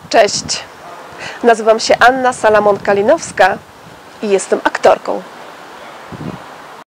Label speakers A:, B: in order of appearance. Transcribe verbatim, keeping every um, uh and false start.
A: Cześć, nazywam się Anna Salamon-Kalinowska i jestem aktorką.